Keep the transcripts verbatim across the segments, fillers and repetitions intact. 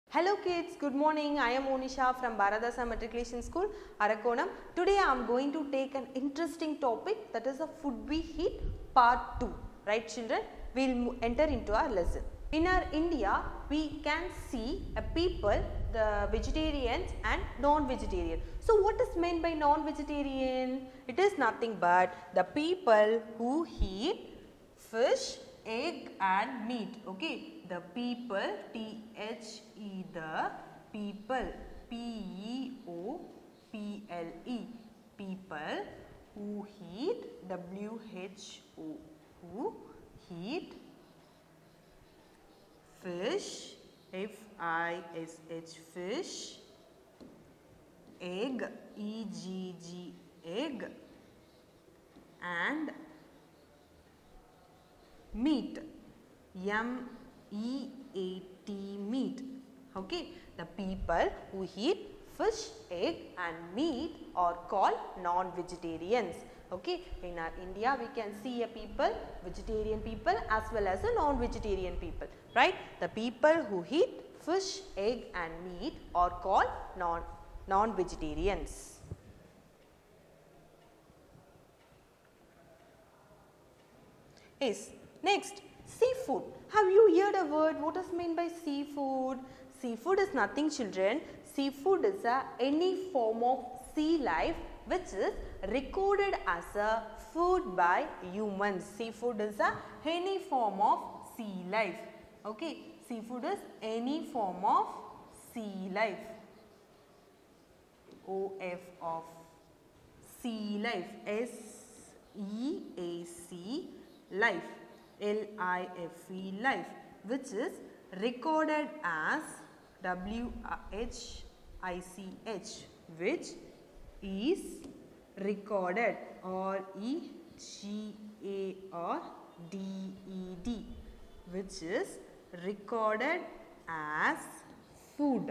Hello kids, good morning. I am Monisha from Bharadasa Matriculation School, Arakonam. Today I am going to take an interesting topic, that is the food we eat part two. Right children? We will enter into our lesson. In our India, we can see a people, the vegetarians and non-vegetarian. So what is meant by non-vegetarian? It is nothing but the people who eat fish, egg and meat. Okay, the people, T H E, the people, P E O P L E, people who eat, W H O, who eat fish, F I S H, fish, egg, E G G, egg, and meat, M E A T, meat. Okay, the people who eat fish, egg and meat are called non-vegetarians. Okay, in our India we can see a people, vegetarian people as well as a non-vegetarian people, right? The people who eat fish, egg and meat are called non non-vegetarians. Yes. Next, seafood. Have you heard a word? What is meant by seafood? Seafood is nothing, children. Seafood is a any form of sea life which is recorded as a food by humans. Seafood is a any form of sea life. Okay, seafood is any form of sea life. O F of sea life. S E A C, life. L I F E, life, which is recorded as W H I C H, which is recorded, R E G A R D E D, which is recorded as food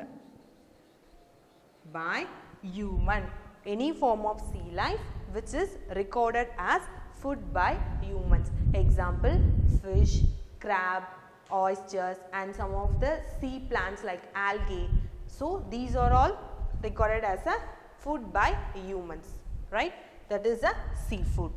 by human. Any form of sea life which is recorded as food by humans. Example, fish, crab, oysters and some of the sea plants like algae. So these are all recorded as a food by humans, right? That is a seafood.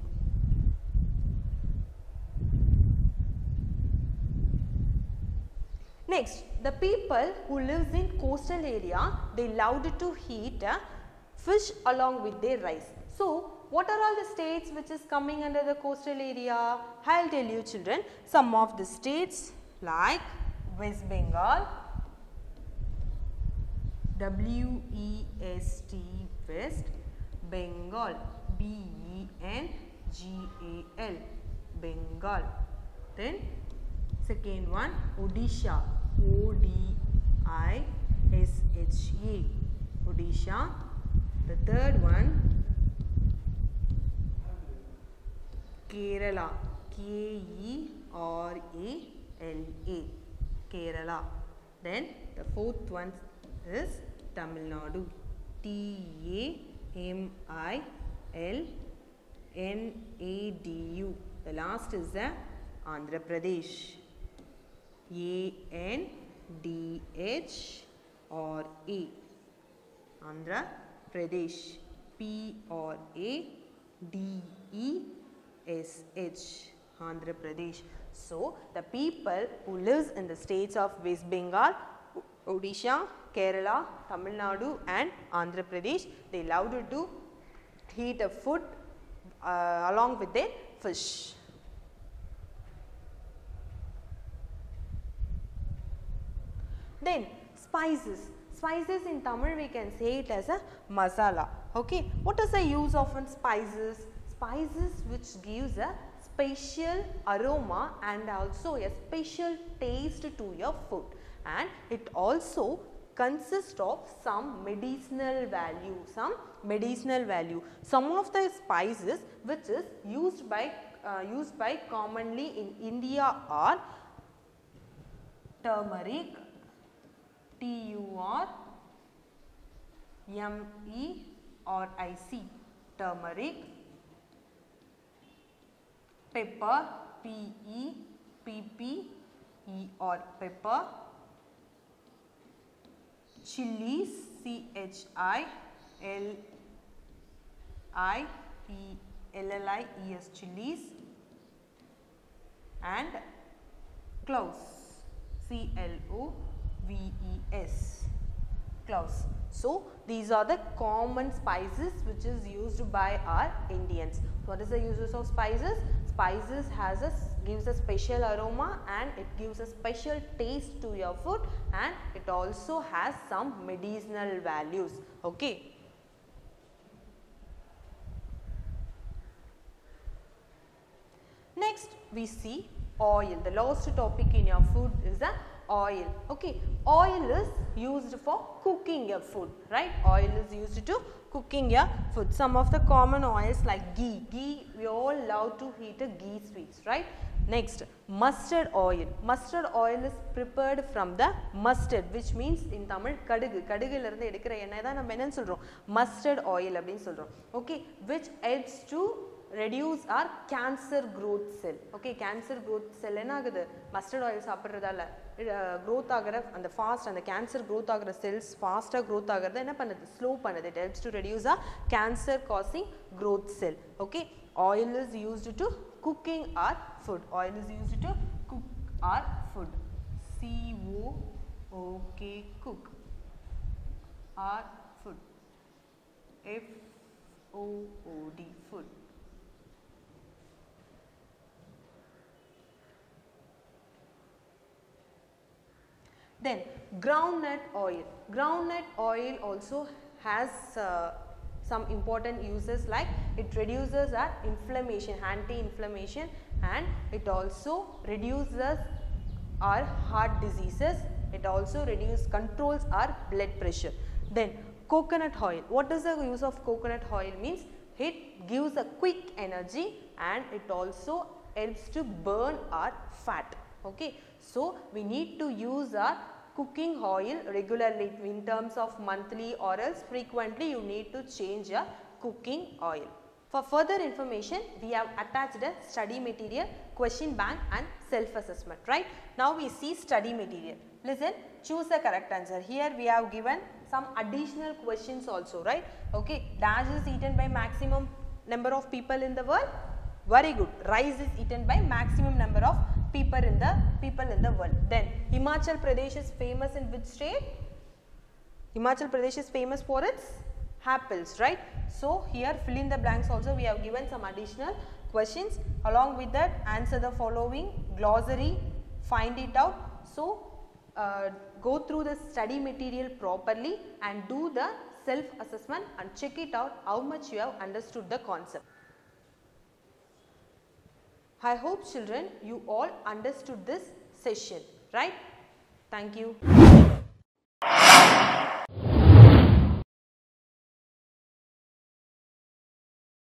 Next, the people who lives in coastal area, they loved to eat uh, fish along with their rice. So what are all the states which is coming under the coastal area? I will tell you children. Some of the states like West Bengal, W E S T, West Bengal, B E N G A L, Bengal. Then second one, Odisha, O D I S H A, Odisha. The third one, Kerala, K E R A L A, Kerala. Then the fourth one is Tamil Nadu, T A M I L N A D U. The last is the Andhra Pradesh, A N D H R A, Andhra Pradesh, P R A D E S H, Andhra Pradesh. So the people who lives in the states of West Bengal, Odisha, Kerala, Tamil Nadu and Andhra Pradesh, they love to eat a food uh, along with their fish. Then spices. Spices in Tamil we can say it as a masala. Okay, what is the use of spices? Spices which gives a special aroma and also a special taste to your food, and it also consists of some medicinal value, some medicinal value. Some of the spices which is used by uh, used by commonly in India are turmeric, T U R M E R I C, turmeric, pepper, P E P P E R, pepper, chilies, C H I L I E L L I E S, chilies, and cloves, C L O V E S, cloves. So, these are the common spices which is used by our Indians. What is the uses of spices? Spices has a gives a special aroma and it gives a special taste to your food, and it also has some medicinal values. Okay. Next we see oil. The last topic in your food is the oil. Okay, oil is used for cooking your food, right? Oil is used to cooking your food. Some of the common oils like ghee. Ghee, we all love to eat a ghee sweets, right? Next, mustard oil. Mustard oil is prepared from the mustard, which means in Tamil kadugu. Kadugula irundhu edukra ennai da nam enna solrom? Mustard oil appdin solrom. Okay, which helps to reduce our cancer growth cell. Okay, cancer growth cell enna agudhu? Mustard oil saapradala growth agara and the fast and the cancer growth agara cells faster growth agarada enna pannudhu? Slow pannudhu. It helps to reduce our cancer causing growth cell. Okay, oil is used to cooking our food. Oil is used to cook our food. C O O K, cook our food. F O O D, food. Then groundnut oil. Groundnut oil also has uh, some important uses, like it reduces our inflammation, anti-inflammation, and it also reduces our heart diseases. It also reduces, controls our blood pressure. Then coconut oil. What is the use of coconut oil? Means it gives a quick energy and it also helps to burn our fat. Okay, so we need to use our cooking oil regularly in terms of monthly, or else frequently you need to change your cooking oil. For further information, we have attached a study material, question bank and self-assessment, right? Now we see study material. Listen, choose a correct answer. Here we have given some additional questions also, right? Okay, dash is eaten by maximum number of people in the world. Very good. Rice is eaten by maximum number of people in the people in the world. Then Himachal Pradesh is famous in which state? Himachal Pradesh is famous for its apples, right? So here fill in the blanks also we have given some additional questions. Along with that, answer the following glossary, find it out. So uh, go through the study material properly and do the self assessment and check it out how much you have understood the concept. I hope children you all understood this session, right? Thank you.